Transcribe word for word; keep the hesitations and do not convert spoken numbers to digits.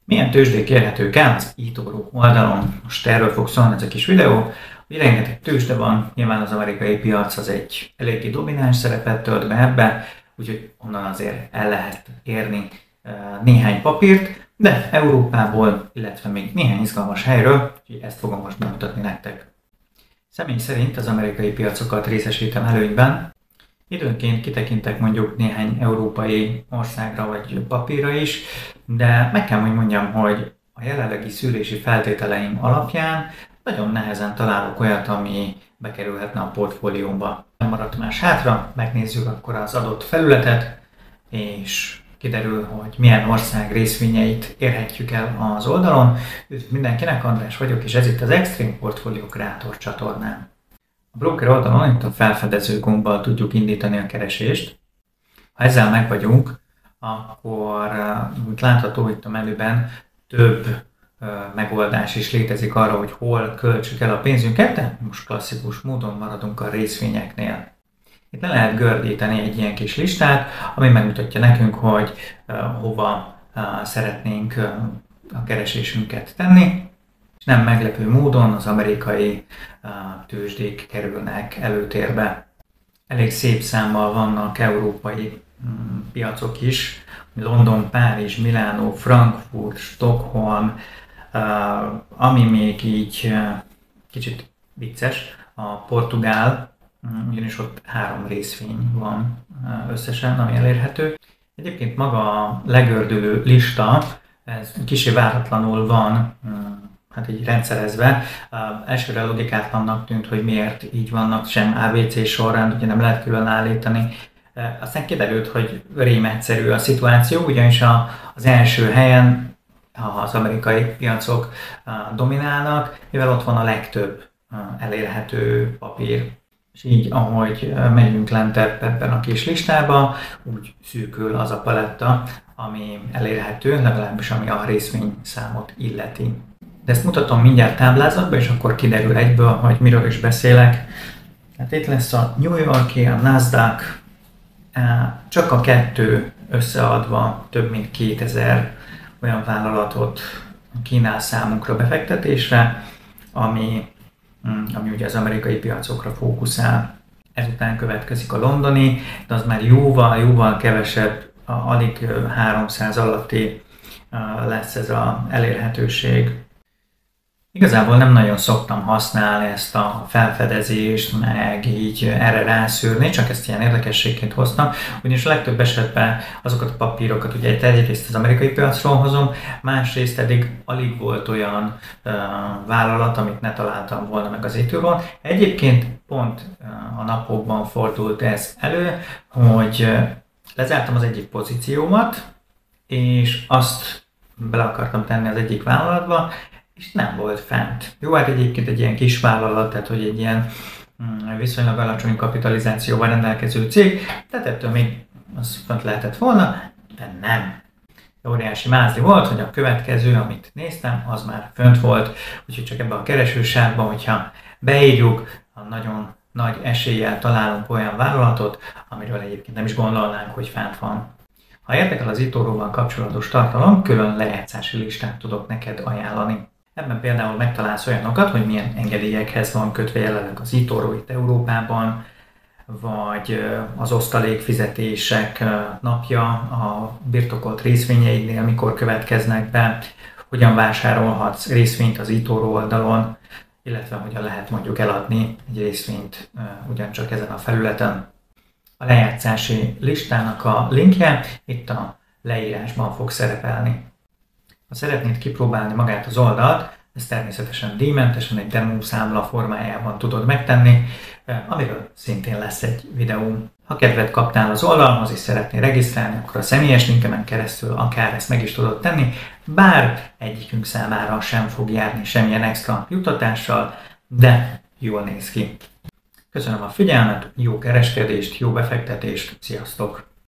Milyen tőzsdék érhetők el az eToro oldalon? Most erről fog szólni ez a kis videó. Ugye rengeteg tőzsde van, nyilván az amerikai piac az egy eléggé domináns szerepet tölt be ebbe, úgyhogy onnan azért el lehet érni néhány papírt, de Európából, illetve még néhány izgalmas helyről, úgyhogy ezt fogom most bemutatni nektek. Személy szerint az amerikai piacokat részesítem előnyben. Időnként kitekintek mondjuk néhány európai országra vagy papírra is, de meg kell, hogy mondjam, hogy a jelenlegi szűrési feltételeim alapján nagyon nehezen találok olyat, ami bekerülhetne a portfóliómba. Nem maradt más hátra, megnézzük akkor az adott felületet, és kiderül, hogy milyen ország részvényeit érhetjük el az oldalon. Üdv mindenkinek, András vagyok, és ez itt az Extreme Portfolio Creator csatornám. A broker oldalon itt a felfedező gombbal tudjuk indítani a keresést. Ha ezzel meg vagyunk, akkor, mint látható itt a menüben, több megoldás is létezik arra, hogy hol költsük el a pénzünket, de most klasszikus módon maradunk a részvényeknél. Itt le lehet gördíteni egy ilyen kis listát, ami megmutatja nekünk, hogy hova szeretnénk a keresésünket tenni. És nem meglepő módon az amerikai tőzsdék kerülnek előtérbe. Elég szép számmal vannak európai piacok is, London, Párizs, Milánó, Frankfurt, Stockholm, ami még így kicsit vicces, a Portugál, ugyanis ott három részvény van összesen, ami elérhető. Egyébként maga a legördülő lista, ez kicsi váratlanul van, hát így rendszerezve. Elsőre logikátlannak tűnt, hogy miért így vannak, sem á bé cé sorrend, ugye nem lehet külön állítani. Aztán kiderült, hogy rémegyszerű a szituáció, ugyanis az első helyen az amerikai piacok dominálnak, mivel ott van a legtöbb elérhető papír. És így, ahogy megyünk lentebb ebben a kis listába, úgy szűkül az a paletta, ami elérhető, legalábbis ami a részvényszámot illeti. De ezt mutatom mindjárt táblázatban, és akkor kiderül egyből, hogy miről is beszélek. Hát itt lesz a New York-i, a Nasdaq, csak a kettő összeadva több mint kétezer olyan vállalatot kínál számunkra befektetésre, ami, ami ugye az amerikai piacokra fókuszál. Ezután következik a londoni, de az már jóval, jóval kevesebb, alig háromszáz alatti lesz ez az elérhetőség. Igazából nem nagyon szoktam használni ezt a felfedezést, meg így erre rászűrni, csak ezt ilyen érdekességként hoztam, ugyanis a legtöbb esetben azokat a papírokat ugye egyrészt az amerikai piacról hozom, másrészt pedig alig volt olyan uh, vállalat, amit ne találtam volna meg az eToro-on. Egyébként pont uh, a napokban fordult ez elő, hogy uh, lezártam az egyik pozíciómat, és azt bele akartam tenni az egyik vállalatba, és nem volt fent. Jó, hát egyébként egy ilyen kis vállalat, tehát hogy egy ilyen viszonylag alacsony kapitalizációval rendelkező cég, tehát ettől még az fent lehetett volna, de nem. Óriási mázli volt, hogy a következő, amit néztem, az már fönt volt, úgyhogy csak ebben a keresősávban, hogyha beírjuk, a nagyon nagy eséllyel találunk olyan vállalatot, amiről egyébként nem is gondolnánk, hogy fent van. Ha érdekel az eToro-val kapcsolatos tartalom, külön lejátszási listát tudok neked ajánlani. Ebben például megtalálsz olyanokat, hogy milyen engedélyekhez van kötve jelenleg az eToro itt Európában, vagy az osztalékfizetések napja a birtokolt részvényeidnél, mikor következnek be, hogyan vásárolhatsz részvényt az eToro oldalon, illetve hogyan lehet mondjuk eladni egy részvényt ugyancsak ezen a felületen. A lejátszási listának a linkje itt a leírásban fog szerepelni. Ha szeretnéd kipróbálni magát az oldalt, ezt természetesen díjmentesen egy demo számla formájában tudod megtenni, amiről szintén lesz egy videóm. Ha kedvet kaptál az oldalhoz és szeretnél regisztrálni, akkor a személyes linkemen keresztül akár ezt meg is tudod tenni, bár egyikünk számára sem fog járni semmilyen extra juttatással, de jól néz ki. Köszönöm a figyelmet, jó kereskedést, jó befektetést, sziasztok!